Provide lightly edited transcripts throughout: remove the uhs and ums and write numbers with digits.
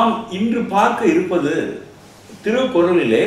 நாம் இன்று பார்க்க இருப்பது திருக்குறளிலே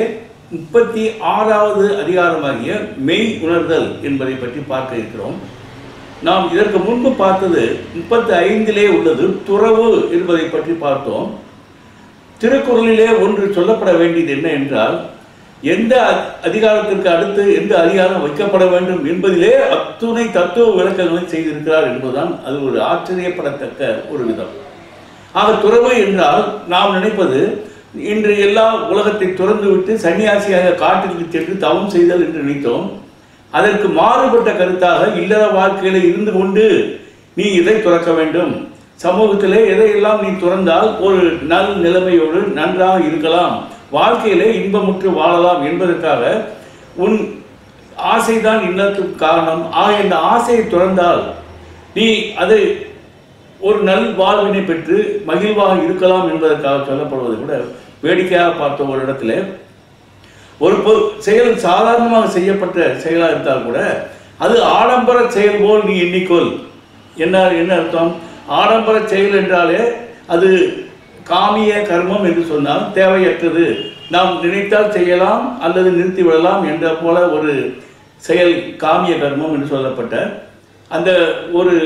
36வது அதிகாரமாகிய மெய் உணர்தல் என்பதை பற்றி பார்க்க இருக்கிறோம். நாம் இதற்கு முன்பு பார்த்தது 35லே உள்ளது துறவு என்பதை பற்றி பார்த்தோம். திருக்குறளிலே ஒன்று சொல்லப்பட வேண்டியது என்ன என்றால், எந்த அதிகாரத்திற்கு அடுத்து எந்த அதிகாரம் வைக்கப்பட வேண்டும் என்பதிலே அத்துணை தத்துவ விளக்கங்களை செய்திருக்கிறார் என்பதுதான் அது ஒரு ஆச்சரியப்படத்தக்க ஒரு விதம். ஆக துறவு என்றால் நாம் நினைப்பது இன்று எல்லா உலகத்தை துறந்து விட்டு சன்னியாசியாக காட்டிற்கு சென்று தவம் செய்தல் என்று நினைத்தோம். அதற்கு மாறுபட்ட கருத்தாக இல்லற வாழ்க்கையில இருந்து கொண்டு நீ இதை துறக்க வேண்டும், சமூகத்திலே எதையெல்லாம் நீ துறந்தால் ஒரு நல் நிலைமையோடு நன்றாக இருக்கலாம், வாழ்க்கையிலே இன்பமுற்று வாழலாம் என்பதற்காக உன் ஆசைதான் இன்னத்துக்கு காரணம். ஆக இந்த ஆசையை துறந்தால் நீ அதை ஒரு நல் வாழ்வினை பெற்று மகிழ்வாக இருக்கலாம் என்பதற்காக சொல்லப்படுவது கூட வேடிக்கையாக பார்த்த ஒரு இடத்துல ஒரு செயல் சாதாரணமாக செய்யப்பட்ட செயலாக இருந்தால் கூட அது ஆடம்பர செயல் போல் நீ எண்ணிக்கொள். என்ன அர்த்தம்? ஆடம்பர செயல் என்றாலே அது காமிய கர்மம் என்று சொன்னால் தேவையற்றது, நாம் நினைத்தால் செய்யலாம் அல்லது நிறுத்திவிடலாம் என்ற போல ஒரு செயல் காமிய கர்மம் என்று சொல்லப்பட்ட அந்த ஒரு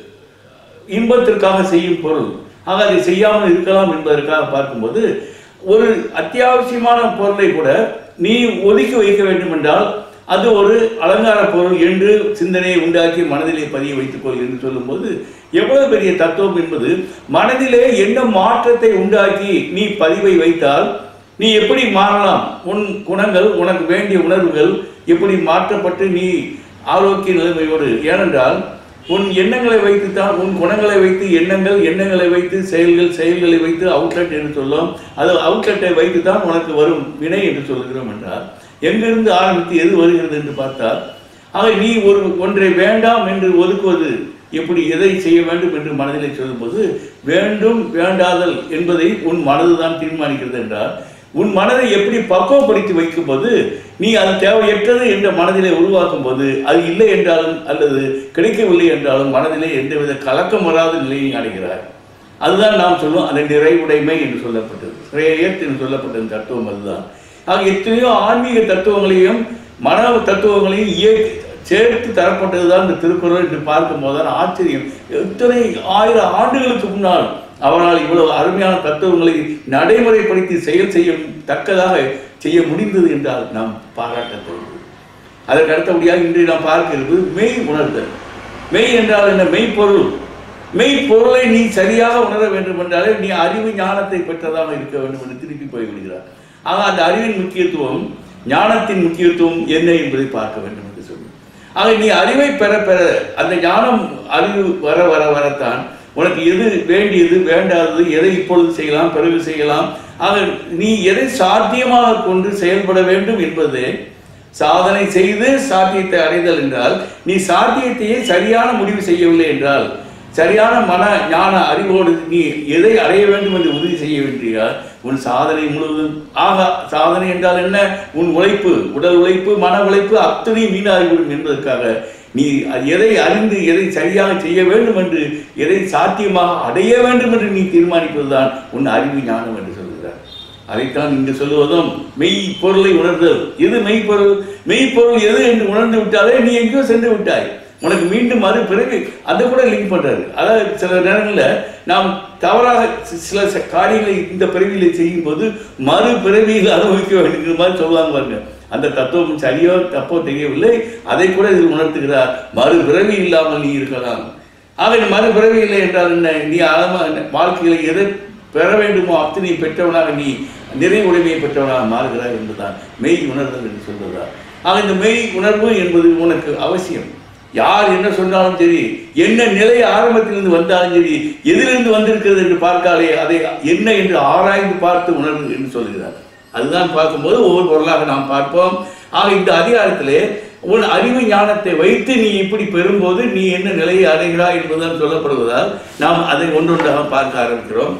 இன்பத்திற்காக செய்யும் பொருள். ஆக அதை செய்யாமல் இருக்கலாம் என்பதற்காக பார்க்கும்போது ஒரு அத்தியாவசியமான பொருளை கூட நீ ஒதுக்கி வைக்க வேண்டும் என்றால் அது ஒரு அலங்கார பொருள் என்று சிந்தனையை உண்டாக்கி மனதிலே பதிய வைத்துக் கொள் என்று சொல்லும்போது எவ்வளவு பெரிய தத்துவம் என்பது. மனதிலே என்ன மாற்றத்தை உண்டாக்கி நீ பதிவை வைத்தால் நீ எப்படி மாறலாம், உன் குணங்கள் உனக்கு வேண்டிய உணர்வுகள் எப்படி மாற்றப்பட்டு நீ ஆரோக்கிய நிலைமையோடு. ஏனென்றால் உன் எண்ணங்களை வைத்துத்தான், உன் குணங்களை வைத்து எண்ணங்கள், எண்ணங்களை வைத்து செயல்கள், செயல்களை வைத்து அவுட்லெட் என்று சொல்லும். அது அவுட்லெட்டை வைத்து தான் உனக்கு வரும் வினை என்று சொல்கிறோம் என்றால் எங்கிருந்து ஆரம்பித்து எது வருகிறது என்று பார்த்தால், ஆக நீ ஒன்றை வேண்டாம் என்று ஒதுக்குவது எப்படி, எதை செய்ய வேண்டும் என்று மனதிலே சொல்லும்போது வேண்டும் வேண்டாதல் என்பதை உன் மனதுதான் தீர்மானிக்கிறது என்றால் உன் மனதை எப்படி பக்குவப்படுத்தி வைக்கும் போது நீ அது தேவையற்றது என்ற மனதிலே உருவாக்கும் போது அது இல்லை என்றாலும் அல்லது கிடைக்கவில்லை என்றாலும் மனதிலே எந்தவித கலக்கம் வராத நிலையை அடைகிறார். அதுதான் நாம் சொல்லுவோம் அந்த நிறைவுடைமை என்று சொல்லப்பட்டது, ஸ்ரேயத் என்று சொல்லப்பட்டது தத்துவம். அதுதான். ஆக எத்தனையோ ஆன்மீக தத்துவங்களையும் மன தத்துவங்களையும் சேர்த்து தரப்பட்டதுதான் இந்த திருக்குறள் என்று பார்க்கும் போதுதான் ஆச்சரியம். எத்தனை 1000 ஆண்டுகளுக்கு முன்னால் அவனால் இவ்வளவு அருமையான தத்துவங்களை நடைமுறைப்படுத்தி செயல் செய்ய தக்கதாக செய்ய முடிந்தது என்றால் நாம் பாராட்டத்தோடு. அதற்கு அடுத்தபடியாக இன்று நாம் பார்க்கிறது மெய் உணர்தல். மெய் என்றால் என்ன? மெய்ப்பொருள். மெய்ப்பொருளை நீ சரியாக உணர வேண்டும் என்றாலே நீ அறிவு ஞானத்தை பெற்றதாக இருக்க வேண்டும் என்று திருப்பி போய்விடுகிறார். ஆக அந்த அறிவின் முக்கியத்துவம், ஞானத்தின் முக்கியத்துவம் என்ன என்பதை பார்க்க வேண்டும் என்று சொல்லி. ஆக நீ அறிவை பெற பெற அந்த ஞானம் அறிவு வர வர வரத்தான் உனக்கு எது வேண்டியது வேண்டாதது, எதை இப்பொழுது செய்யலாம் பிறகு செய்யலாம், ஆக நீ எதை சாத்தியமாக கொண்டு செயல்பட வேண்டும் என்பது சாதனை செய்து சாத்தியத்தை அடைதல் என்றால் நீ சாத்தியத்தையே சரியான முடிவு செய்யவில்லை என்றால் சரியான மன ஞான அறிவோடு நீ எதை அடைய வேண்டும் என்று உறுதி செய்ய வேண்டியால் உன் சாதனை முழுவதும் ஆக சாதனை என்றால் என்ன? உன் உழைப்பு, உடல் உழைப்பு, மன உழைப்பு அத்தனை வீணாகிவிடும் என்பதற்காக நீ எதை அறிந்து எதை சரியாக செய்ய வேண்டும் என்று எதை சாத்தியமாக அடைய வேண்டும் என்று நீ தீர்மானிப்பதுதான் உன் அறிவு ஞானம் என்று சொல்கிறார். அதைத்தான் இங்கு சொல்லுவதும் மெய் பொருளை உணர்தல். எது மெய்ப்பொருள்? மெய்ப்பொருள் எது என்று உணர்ந்து விட்டாலே நீ எங்கேயோ சென்று விட்டாய், உனக்கு மீண்டும் மறு பிறகு அதை கூட லிங்க் பண்றாரு. அதாவது சில நேரங்களில் நாம் தவறாக சில காரியங்களை இந்த பிறவியில செய்யும் போது மறு பிறவியில் அனுபவிக்க வேண்டிய மாதிரி சொல்லுவாங்க பாருங்க. அந்த தத்துவம் சரியோ தப்போ தெரியவில்லை, அதை கூட இதில் உணர்த்துகிறார். மறு பிறவி இல்லாமல் நீ இருக்கலாம். ஆக மறு பிறவி இல்லை என்றால் என்ன? நீ வாழ்க்கையில எதை பெற வேண்டுமோ அத்தனை பெற்றவனாக நீ நிறைவுடைமையை பெற்றவனாக மாறுகிறாய் என்பதுதான் மெய் உணர்தல் என்று சொல்வதால். ஆக இந்த மெய் உணர்வு என்பது உனக்கு அவசியம். யார் என்ன சொன்னாலும் சரி, என்ன நிலை ஆரம்பத்திலிருந்து வந்தாலும் சரி, எதிலிருந்து வந்திருக்கிறது என்று பார்க்காலே அதை என்ன என்று ஆராய்ந்து பார்த்து உணர்வு என்று சொல்கிறார். அதுதான் பார்க்கும்போது ஒவ்வொரு பொருளாக நாம் பார்ப்போம். ஆக இந்த அதிகாரத்திலே உன் அறிவு ஞானத்தை வைத்து நீ இப்படி பெறும்போது நீ என்ன நிலையை அடைகிறாய் என்பதுதான் சொல்லப்படுவதால் நாம் அதை ஒன்றொன்றாக பார்க்க ஆரம்பிக்கிறோம்.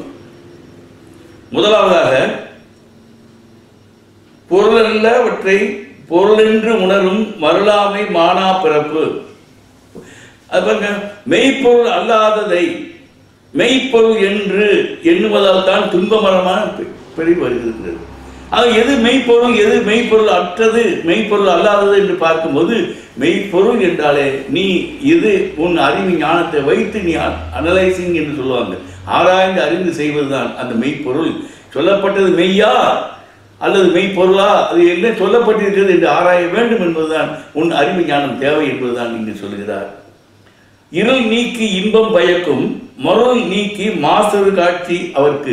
முதலாவதாக பொருளல்லவற்றை பொருளென்று உணரும் மருளாமை மானா பிறப்பு. அது பாருங்க, மெய்ப்பொருள் அல்லாததை மெய்ப்பொருள் என்று எண்ணுவதால் தான் துன்பமரமான பிரிவு வருகிறது. ஆக எது மெய்ப்பொருள், எது மெய்ப்பொருள் அற்றது, மெய்ப்பொருள் அல்லாதது என்று பார்க்கும்போது, மெய்ப்பொருள் என்றாலே நீ இது உன் அறிவு ஞானத்தை வைத்து நீ அனலைசிங் என்று சொல்லுவாங்க, ஆராய்ந்து அறிந்து செய்வதுதான் அந்த மெய்ப்பொருள். சொல்லப்பட்டது மெய்யா அல்லது மெய்ப்பொருளா, அது என்ன சொல்லப்பட்டிருக்கிறது என்று ஆராய வேண்டும் என்பதுதான் உன் அறிவு ஞானம் தேவை என்பதுதான் இங்கு சொல்கிறார். இருள் நீக்கி இன்பம் பயக்கும், மருள் நீக்கி மாசறு காட்சி அவர்க்கு,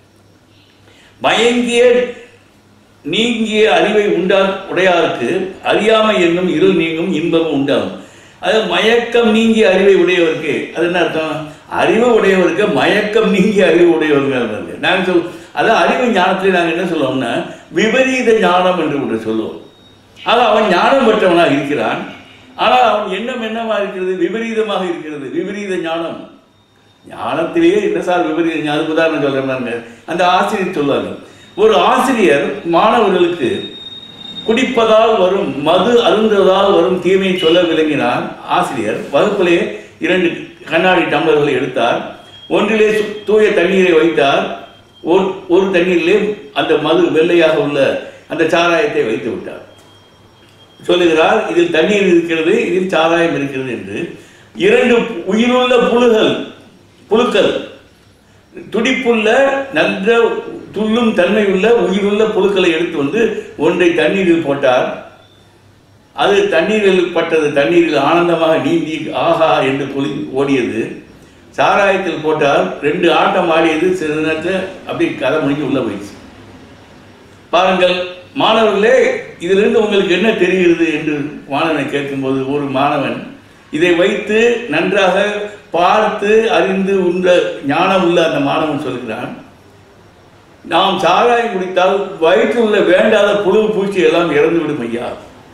மயங்கிய நீங்கிய அறிவை உடையாருக்கு அறியாமை என்னும் இருள் நீங்கும் இன்பமும் உண்டாகும். அது மயக்கம் நீங்கிய அறிவை உடையவருக்கு, அது என்ன அர்த்தம்? அறிவு உடையவருக்கு மயக்கம் நீங்கிய அறிவு உடையவர்கள். நாங்கள் அதான் அறிவு ஞானத்தில் நாங்கள் என்ன சொல்லுவோம்னா விபரீத ஞானம் என்று ஒன்று சொல்லுவோம். ஆக அவன் ஞானம் பெற்றவனாக இருக்கிறான், ஆனால் அவன் எண்ணம் என்னமாக இருக்கிறது? விபரீதமாக இருக்கிறது. விபரீத ஞானம். ஞானத்திலேயே என்ன சார் விபரீத ஞானம்? உதாரணம் சொல்றாங்க, அந்த ஆசிரியர் சொல்லுவாங்க, ஒரு ஆசிரியர் மாணவர்களுக்கு குடிப்பதால் வரும், மது அருந்துவதால் வரும் தீமையை சொல்ல விளங்கினார். ஆசிரியர் வகுப்பிலே 2 கண்ணாடி டம்ளர்களை எடுத்தார், ஒன்றிலே தூய தண்ணீரை வைத்தார், ஒரு தண்ணீரிலே அந்த மது வெள்ளையாக உள்ள அந்த சாராயத்தை வைத்து விட்டார். சொல்லுகிறார், இதில் தண்ணீர் இருக்கிறது, இதில் சாராயம் இருக்கிறது என்று. 2 உயிருள்ள புழுக்கள், துடிப்புள்ள நல்ல துள்ளும் தன்மை உள்ள உயிருள்ள புழுக்களை எடுத்து வந்து ஒன்றை தண்ணீரில் போட்டார். அது தண்ணீரில் பட்டது, தண்ணீரில் ஆனந்தமாக நீந்தி ஆஹா என்று ஓடியது. சாராயத்தில் போட்டால் 2 ஆட்டம் ஆடியது, சில நேரத்தில் அப்படி கதை முடிஞ்சு உள்ள போயிடுச்சு. பாருங்கள் மாணவர்களே, இதிலிருந்து உங்களுக்கு என்ன தெரிகிறது என்று மாணவனை கேட்கும்போது, ஒரு மாணவன் இதை வைத்து நன்றாக பார்த்து அறிந்து உள்ள ஞானம் உள்ள அந்த மாணவன் சொல்கிறான், நாம் சாராயம் குடித்தால் வயிற்றில் உள்ள வேண்டாத புழு பூச்சி எல்லாம் இறந்துவிடும் ஐயா.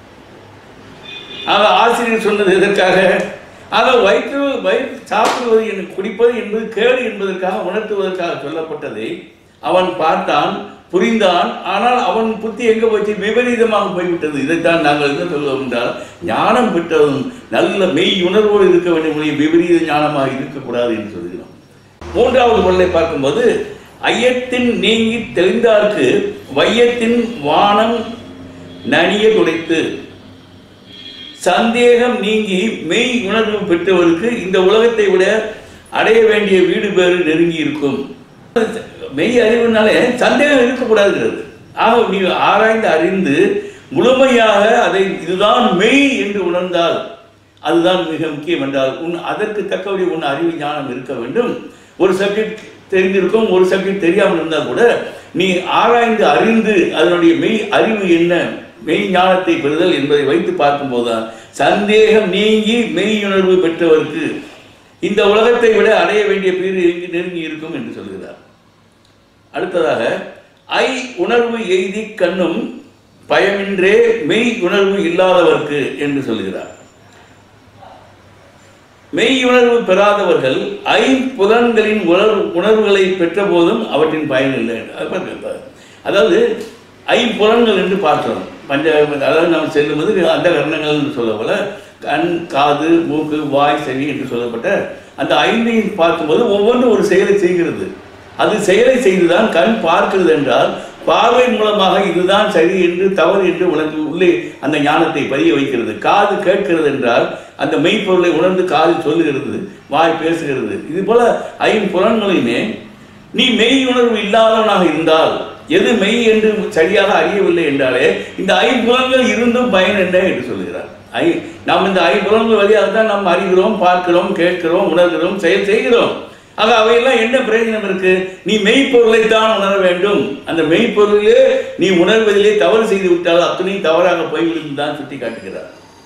ஆக ஆசிரியர் சொன்னது எதற்காக? ஆக வயிற்று சாப்பிடுவது குடிப்பது என்பது கேடு என்பதற்காக, உணர்த்துவதற்காக சொல்லப்பட்டதை அவன் பார்த்தான், புரிந்தான். ஆனால் அவன் புத்தி எங்கே போச்சு? விபரீதமாக போய்விட்டது. இதைத்தான் நாங்கள் என்ன சொல்லுவோம் என்றால், ஞானம் பெற்றதும் நல்ல மெய் உணர்வோடு இருக்க வேண்டிய விபரீத ஞானமாக இருக்கக்கூடாது என்று சொல்கிறோம். 3வது பொருளை பார்க்கும்போது, ஐயத்தின் நீங்கி தெளிந்தார்க்கு வையத்தின் வானம் நனிய துடைத்து, சந்தேகம் நீங்கி மெய் உணர்வு பெற்றவருக்கு இந்த உலகத்தை விட அடைய வேண்டிய வீடு பேறு நெருங்கி இருக்கும். மெய் அறிவுனாலே சந்தேகம் இருக்கக்கூடாதுங்கிறது. ஆக நீ ஆராய்ந்து அறிந்து முழுமையாக அதை இதுதான் மெய் என்று உணர்ந்தால் அதுதான் மிக முக்கியம் என்றால், அதற்கு தக்கபடி உன் அறிவு ஞானம் இருக்க வேண்டும். ஒரு சப்ஜெக்ட் தெரிந்திருக்கும், ஒரு சப்ஜெக்ட் தெரியாமல் இருந்தால் கூட நீ ஆராய்ந்து அறிந்து அதனுடைய மெய் அறிவு என்ன, மெய் ஞானத்தை பெறுதல் என்பதை வைத்து பார்க்கும்போதுதான் சந்தேகம் நீங்கி மெய்யுணர்வு பெற்றவருக்கு இந்த உலகத்தை விட அடைய வேண்டிய பேர் நெருங்கி இருக்கும் என்று சொல்கிறார். அடுத்ததாக, ஐ உணர்வு எய்தி கண்ணும் பயமின்றே மெய் உணர்வு இல்லாதவர்க்கு என்று சொல்கிறார். மெய் உணர்வு பெறாதவர்கள் ஐம்புலன்களின் உணர்வுகளை பெற்ற போதும் அவற்றின் பயன் இல்லை. அதாவது ஐம்புலன்கள் என்று பார்க்கிறோம். அதாவது நாம் செல்லும்போது அந்த கரணங்கள் சொல்ல போல கண், காது, மூக்கு, வாய், செவி என்று சொல்லப்பட்ட அந்த 5ஐயும் பார்க்கும்போது ஒவ்வொன்றும் ஒரு செயலை செய்கிறது. அது செயலை செய்துதான் கண் பார்க்கிறது என்றால், பார்வை மூலமாக இதுதான் சரி என்று தவறு என்று உனக்கு உள்ளே அந்த ஞானத்தை பதிய வைக்கிறது. காது கேட்கிறது என்றால் அந்த மெய்ப்பொருளை உணர்ந்து காது சொல்லுகிறது, வாய் பேசுகிறது. இது போல ஐம்புலன்களையுமே நீ மெய் உணர்வு இல்லாதவனாக இருந்தால், எது மெய் என்று சரியாக அறியவில்லை என்றாலே இந்த ஐம்புலன்கள் இருந்தும் பயன் என்ன என்று சொல்கிறார். நாம் இந்த ஐம்புலன்கள் வழியாக தான் நாம் அறிகிறோம், பார்க்கிறோம், கேட்கிறோம், உணர்கிறோம், செயல் செய்கிறோம். ஆக அவையெல்லாம் என்ன பிரயோஜனம் இருக்கு? நீ மெய்ப்பொருளை தான் உணர வேண்டும். அந்த மெய்ப்பொருளே நீ உணர்வதிலே தவறு செய்து விட்டால் அத்தனையும் தவறாக போய்விடும் தான் சுட்டி காட்டுகிறார்.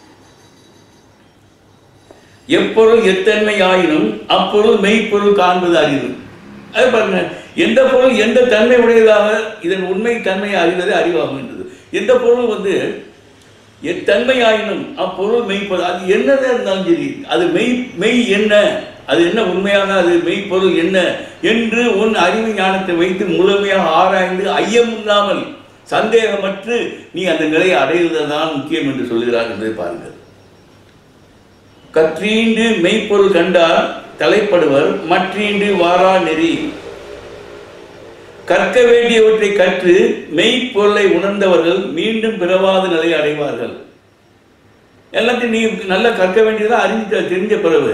எப்பொருள் எத்தன்மை ஆயினும் அப்பொருள் மெய்ப்பொருள் காண்பது அறிவு. அது பாருங்க, எந்த பொருள் எந்த தன்மை உடையதாக இதன் உண்மை தன்மையை அறிவது அறிவாகும் என்றது. எந்த பொருள் எத்தன்மை ஆயினும் அப்பொருள் மெய்ப்பொருள், அது என்னதான் இருந்தாலும் சரி, அது மெய் என்ன, அது என்ன உண்மையாக அது மெய்ப்பொருள் என்ன என்று உன் அறிவு ஞானத்தை வைத்து முழுமையாக ஆராய்ந்து ஐயம் இல்லாமல் சந்தேகமற்று நீ அந்த நிலையை அடைவதுதான் முக்கியம் என்று சொல்கிறார் என்பதை பாருங்கள். கற்றீண்டு மெய்ப்பொருள் கண்டால் தலைப்படுவர் மற்றின்றி வாரா நெறி. கற்க வேண்டியவற்றை கற்று மெய்ப்பொருளை உணர்ந்தவர்கள் மீண்டும் பிறவாத நிலை அடைவார்கள். எல்லாத்தையும் நீ நல்லா கற்க வேண்டியதா அறிஞ்ச தெரிஞ்ச பிறகு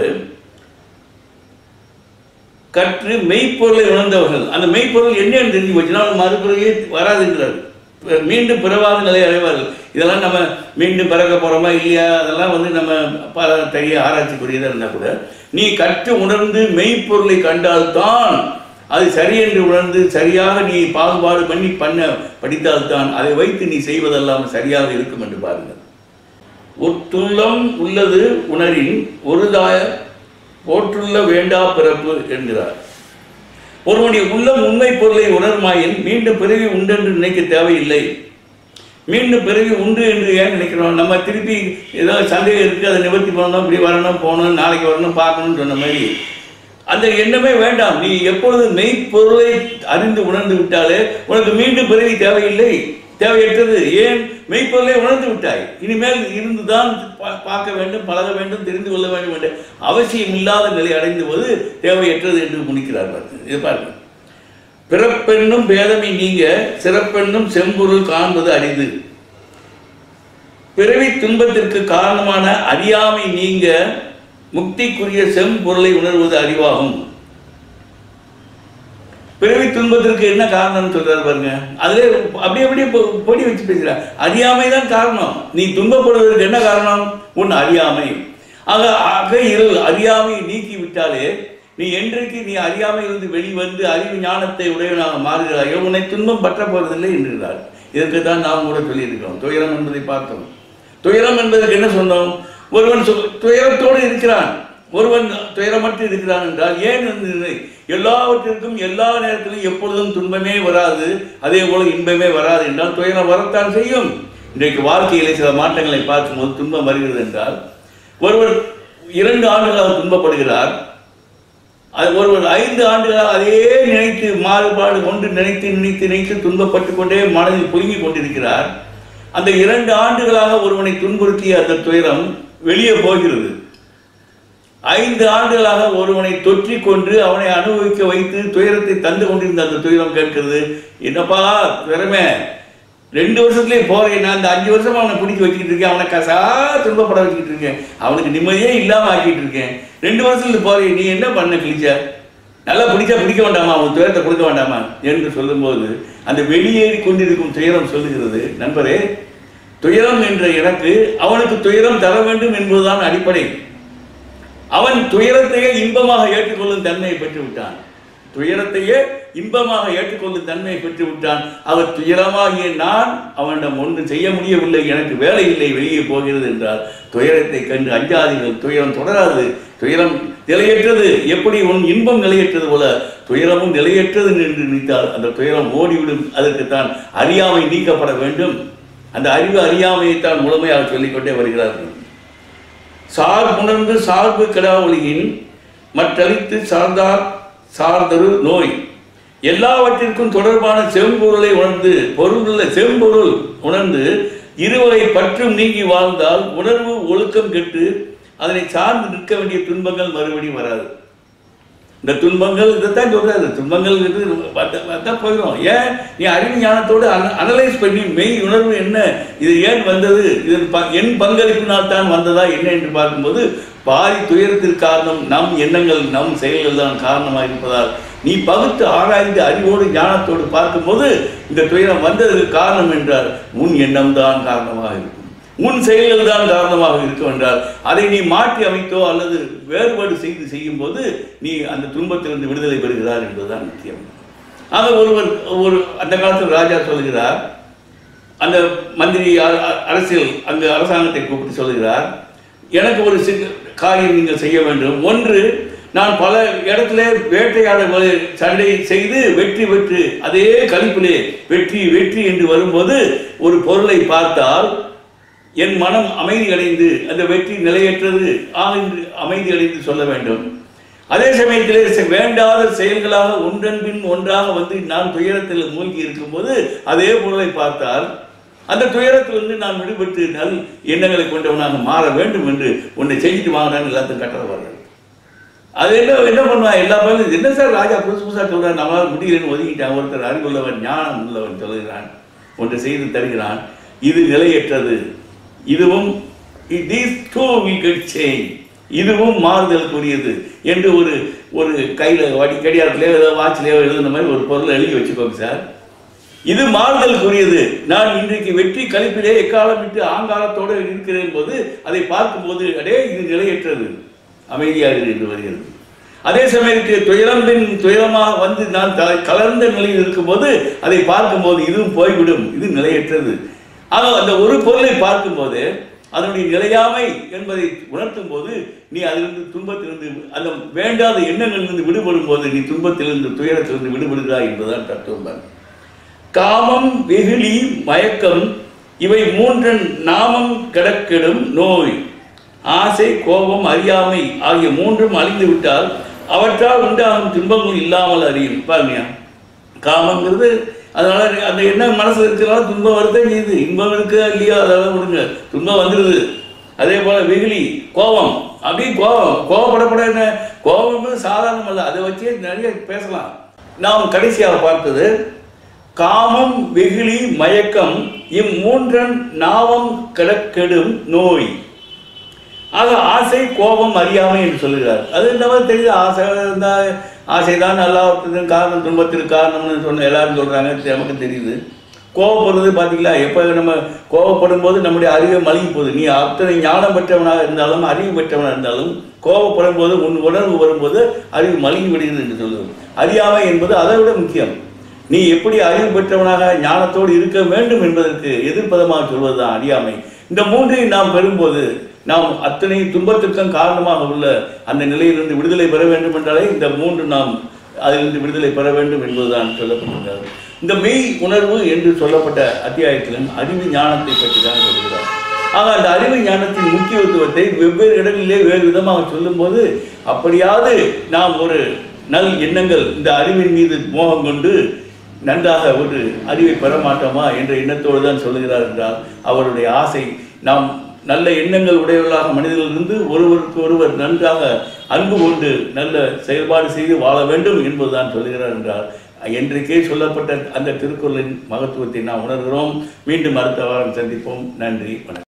கற்று மெய்ப்பொருளை உணர்ந்தவர்கள், அந்த மெய்ப்பொருள் என்னன்னு தெரிஞ்சு போச்சுன்னா மறுபிறகு வராதுங்கிறார். மீண்டும் பிறவாத நிலை அடைவார்கள். இதெல்லாம் நம்ம மீண்டும் பிறக்க போறோமா இல்லையா, அதெல்லாம் நம்ம பல தெரிய ஆராய்ச்சிக்குரியதாக இருந்தால் கூட நீ கற்று உணர்ந்து மெய்ப்பொருளை கண்டால்தான் அது சரி என்று உணர்ந்து சரியாக நீ பாகுபாடு பண்ணி படித்தால்தான் அதை வைத்து நீ செய்வதெல்லாம் சரியாக இருக்கும் என்று பாருங்கள். ஒற்றுள்ளம் உள்ளது உணரின் ஒருதாய போற்றுள்ள வேண்டா பிறப்பு என்கிறார். ஒருவனுடைய உள்ளம் உண்மை பொருளை உணர்மாயின் மீண்டும் பிறவி உண்டு என்று நினைக்க தேவையில்லை. மீண்டும் பிறவி உண்டு என்று ஏன் நினைக்கிறோம்? நம்ம திருப்பி ஏதாவது சந்தேகம் இருக்குது, அதை நிவர்த்தி பண்ணணும், இப்படி வரணும், போகணும், நாளைக்கு வரணும், பார்க்கணும்னு சொன்ன மாதிரி அந்த எண்ணமே வேண்டாம். நீ எப்பொழுது மெய்ப்பொருளை அறிந்து உணர்ந்து விட்டாலே உனக்கு மீண்டும் பிறவி தேவையில்லை, தேவையற்றது. ஏன்? மெய்ப்பொருளை உணர்ந்து விட்டாய். இனிமேல் இருந்துதான் பார்க்க வேண்டும், பழக வேண்டும், தெரிந்து கொள்ள வேண்டும் என்ற அவசியம் இல்லாத நிலை அடைந்து போது தேவையற்றது என்று முடிக்கிறார்கள். இது பாருங்க, பிறப்பெண்ணும் பேதமை நீங்க சிறப்பெண்ணும் செம்பொருள் காண்பது அரிது. பிறவி துன்பத்திற்கு காரணமான அறியாமை நீங்க முக்திக்குரிய செம்பொருளை உணர்வது அறிவாகும். பிறவி துன்பத்திற்கு என்ன காரணம் சொல்றாரு பாருங்க. அதுல அப்படியே பொடி வச்சு பேசுற. அறியாமை தான் காரணம். நீ துன்பப்படுவதற்கு என்ன காரணம்? உன் அறியாமை. ஆக இருள் அறியாமையை நீக்கி விட்டாலே நீ என்றைக்கு நீ அறியாமையிலிருந்து வெளிவந்து அறிவு ஞானத்தை உடையவனாக மாறுகிறாயோ உன்னை துன்பம் பற்ற போவதில்லை என்கிறார். இதற்கு தான் நாம் கூட சொல்லியிருக்கிறோம். துயரம் என்பதை பார்த்தோம். துயரம் என்பதற்கு என்ன சொன்னோம்? ஒருவன் துயரத்தோடு இருக்கிறான், ஒருவன் துயரமற்று இருக்கிறான் என்றால் ஏன் எல்லாவற்றிற்கும் எல்லா நேரத்திலும் எப்பொழுதும் துன்பமே வராது, அதே போல இன்பமே வராது என்றால் துயரம் வரத்தான் செய்யும். இன்றைக்கு வாழ்க்கையிலே சில மாற்றங்களை பார்க்கும்போது துன்பம் வருகிறது என்றால் ஒருவர் 2 ஆண்டுகளாக துன்பப்படுகிறார், ஒருவர் 5 ஆண்டுகளாக அதே நினைத்து மாறுபாடு கொண்டு நினைத்து துன்பப்பட்டு கொண்டே மனதில் புழுங்கிக் கொண்டிருக்கிறார். அந்த 2 ஆண்டுகளாக ஒருவனை துன்புறுத்திய அந்த துயரம் வெளியே போகிறது. 5 ஆண்டுகளாக ஒருவனை தொற்றிக் கொண்டு அவனை அனுபவிக்க வைத்து துயரத்தை தந்து கொண்டிருந்த அந்த துயரம் கேட்கிறது, என்னப்பா திறமை 2 வருஷத்துலேயே போறேன், நான் அந்த 5 வருஷமா அவனை பிடிச்சி வச்சுக்கிட்டு இருக்கேன், அவனை கசா துன்பப்பட வச்சுக்கிட்டு இருக்கேன், அவனுக்கு நிம்மதியே இல்லாமல் ஆக்கிட்டு இருக்கேன், 2 வருஷத்துல போறேன், நீ என்ன பண்ண கிழிச்ச, நல்லா பிடிச்சா பிடிக்க வேண்டாமா, அவன் துயரத்தை கொடுக்க வேண்டாமா என்று சொல்லும்போது அந்த வெளியேறி கொண்டிருக்கும் துயரம் சொல்லுகிறது, நண்பரே துயரம் என்ற எனக்கு அவனுக்கு துயரம் தர வேண்டும் என்பதுதான் அடிப்படை. அவன் துயரத்தையே இன்பமாக ஏற்றுக்கொள்ளும் தன்மையை பெற்று விட்டான். துயரத்தையே இன்பமாக ஏற்றுக்கொள்ளும் தன்மையை பெற்று விட்டான். அவர் துயரமாகிய நான் அவனிடம் ஒன்றும் செய்ய முடியவில்லை, எனக்கு வேலை இல்லை, வெளியே போகிறது என்றால் துயரத்தை கண்டு அஞ்சாதீர்கள், துயரம் தொடராது, துயரம் நிலையற்றது. எப்படி உன் இன்பம் நிலையற்றது போல துயரமும் நிலையற்றது என்று நினைத்தால் அந்த துயரம் ஓடிவிடும். அதற்குத்தான் அறியாமை நீக்கப்பட வேண்டும். அந்த அறிவு அறியாமையைத்தான் முழுமையாக சொல்லிக்கொண்டே வருகிறார்கள். சார்புணர்ந்து சார்பு கிடாவொலியின் மற்றளித்து சார்ந்தார் சார்தரு நோய். எல்லாவற்றிற்கும் தொடர்பான செம்பொருளை உணர்ந்து பொருளுள்ள செம்பொருள் உணர்ந்து இருவகை பற்றும் நீங்கி வாழ்ந்தால் உணர்வு ஒழுக்கம் கெட்டு அதனை சார்ந்து நிற்க வேண்டிய துன்பங்கள் மறுபடியும் வராது. இந்த துன்பங்கள் இதைத்தான் சொல்றாரு, துன்பங்கள் தான் போயிடும். ஏன்? நீ அறிவு ஞானத்தோடு அனலைஸ் பண்ணி மெய் உணர்வு என்ன, இது ஏன் வந்தது, இது என் பங்களிப்பினால் தான் வந்ததா என்ன என்று பார்க்கும்போது பாதி துயரத்திற்கு காரணம் நம் எண்ணங்கள் நம் செயல்கள் தான் காரணமாக இருப்பதால் நீ பகுத்து ஆராய்ந்து அறிவோடு ஞானத்தோடு பார்க்கும்போது இந்த துயரம் வந்ததற்கு காரணம் என்றால் உன் எண்ணம் தான் காரணமாக இருக்கும், உன் செயல்கள் தான் காரணமாக இருக்கும் என்றால் அதை நீ மாற்றி அமைத்தோ அல்லது வேறுபாடு செய்யும் போது நீ அந்த துன்பத்திலிருந்து விடுதலை பெறுகிறார் என்பதுதான் முக்கியம். ஆக ஒரு அந்த காலத்தில் ராஜா சொல்கிறார், அந்த மந்திரி அரசியல் அங்கு அரசாங்கத்தை கூப்பிட்டு சொல்கிறார், எனக்கு ஒரு காரியம் நீங்கள் செய்ய வேண்டும். ஒன்று, நான் பல இடத்துல வேட்டையாட சண்டை செய்து வெற்றி பெற்று அதே கழிப்பிலே வெற்றி வெற்றி என்று வரும்போது ஒரு பொருளை பார்த்தால் என் மனம் அமைதி அடைந்து அந்த வெற்றி நிலையற்றது என்று அமைதி அடைந்து சொல்ல வேண்டும். அதே சமயத்திலே வேண்டாத செயல்களாக ஒன்றன் பின் ஒன்றாக வந்து நான் துயரத்தில் மூழ்கி இருக்கும்போது அதே பொருளை பார்த்தால் அந்த துயரத்திலிருந்து நான் விடுபட்டு நல் எண்ணங்களை கொண்டவனாக மாற வேண்டும் என்று உன்னை செஞ்சுட்டு வாங்கினான்னு எல்லாத்தையும் கட்டளை வர்றது. அது என்ன பண்ணுவான் எல்லா பேரும், என்ன சார் ராஜா புதுசு புதுசாக சொல்கிறான், நம்மளால் முடியலன்னு ஒதுக்கிட்டான். ஒருத்தர் அறிவுள்ளவன் ஞானம் உள்ளவன் சொல்லுகிறான், ஒன்று செய்து தருகிறான், இது நிலையற்றது, இதுவும் these two will get change, இதுவும் மாறுதலுக்குரியது என்று ஒரு கையில் கடிகாரத்திலேயோ ஏதோ வாட்சிலேயோ எழுதுன மாதிரி ஒரு பொருளை எழுதி வச்சுக்கோங்க சார். இது மாறுதலுக்குரியது. நான் இன்றைக்கு வெற்றி கழிப்பிலே எக்காலம் விட்டு ஆங்காலத்தோடு இருக்கிறேன் போது அதை பார்க்கும்போது அடே இது நிலையற்றது, அமைதியாக என்று வருகிறது. அதே சமயத்தில் துயரம்பின் துயரமாக வந்து நான் கலர்ந்த நிலையில் இருக்கும்போது அதை பார்க்கும்போது இதுவும் போய்விடும், இது நிலையற்றது. ஆக அந்த ஒரு பொருளை பார்க்கும்போது அதனுடைய நிலையாமை என்பதை உணர்த்தும் போது நீ அதிலிருந்து துன்பத்திலிருந்து அந்த வேண்டாத எண்ணங்களிலிருந்து விடுபடும் போது நீ துன்பத்திலிருந்து துயரத்திலிருந்து விடுபடுகிறாய் என்பதுதான் தத்துவம். காமம், வெகுளி, மயக்கம் இவை மூன்றன் நாமம் கிடக்கெடும் நோய். ஆசை, கோபம், அறியாமை ஆகிய மூன்றும் அழிந்து விட்டால் அவற்றால் உண்டாகும் துன்பங்கள் இல்லாமல் அறியும். பாருங்க, காமங்கிறது அதனால அந்த என்ன மனசு இருக்கிறனால துன்பம் வருதே செய்யுது. இன்பம் இருக்கு இல்லையோ அதெல்லாம் விடுங்க, துன்பம் வந்துடுது. அதே போல வெகுளி, கோபம், அப்படி கோபப்படப்பட என்ன, கோபம் சாதாரணம் அல்ல, அதை வச்சே நிறைய பேசலாம். நாம் கடைசியாக பார்த்தது காமம், வெகுளி, மயக்கம் இம்மூன்றன் நாவம் கிடக்கெடும் நோய். ஆக ஆசை, கோபம், அறியாமை என்று சொல்லுகிறார். அது இந்த மாதிரி தெரியுது. ஆசை இருந்தால் ஆசைதான் எல்லாத்துக்கும் காரணம், துன்பத்திற்கு காரணம்னு சொன்ன எல்லாரும் சொல்கிறாங்க, நமக்கு தெரியுது. கோபப்படுறது பார்த்தீங்களா, எப்போ நம்ம கோபப்படும் போது நம்முடைய அறிவை மழுங்கி போகுது. நீ அத்தனை ஞானம் பெற்றவனாக இருந்தாலும் அறிவு பெற்றவனாக இருந்தாலும் கோபப்படும் போது உன் உணர்வு வரும்போது அறிவு மழுங்கி விடுகிறது என்று சொல்லுவது. அறியாமை என்பது அதை விட முக்கியம். நீ எப்படி அறிவு பெற்றவனாக ஞானத்தோடு இருக்க வேண்டும் என்பதற்கு எதிர்ப்பதமாக சொல்வதுதான் அறியாமை. இந்த மூன்றையும் நாம் பெறும்போது நாம் அத்தனை துன்பத்திற்கும் காரணமாக உள்ள அந்த நிலையிலிருந்து விடுதலை பெற வேண்டும் என்றாலே இந்த மூன்று நாம் அதிலிருந்து விடுதலை பெற வேண்டும் என்பதுதான் சொல்லப்பட்டிருக்கிறது. இந்த மெய் உணர்வு என்று சொல்லப்பட்ட அத்தியாயத்திலும் அறிவு ஞானத்தை பற்றி தான் சொல்கிறார். ஆக அந்த அறிவு ஞானத்தின் முக்கியத்துவத்தை வெவ்வேறு இடங்களிலே வேறு விதமாக சொல்லும்போது அப்படியாவது நாம் ஒரு நல் எண்ணங்கள் இந்த அறிவின் மீது மோகம் கொண்டு நன்றாக ஒரு அறிவை பெற மாட்டோமா என்ற எண்ணத்தோடு தான் சொல்லுகிறார் என்றால் அவருடைய ஆசை நாம் நல்ல எண்ணங்கள் உடையவர்களாக மனிதர்களிருந்து ஒருவருக்கு ஒருவர் நன்றாக அன்பு கொண்டு நல்ல செயல்பாடு செய்து வாழ வேண்டும் என்பதுதான் சொல்லுகிறார் என்றால் என்றைக்கே சொல்லப்பட்ட அந்த திருக்குறளின் மகத்துவத்தை நாம் உணர்கிறோம். மீண்டும் அடுத்த வாரம் சந்திப்போம். நன்றி, வணக்கம்.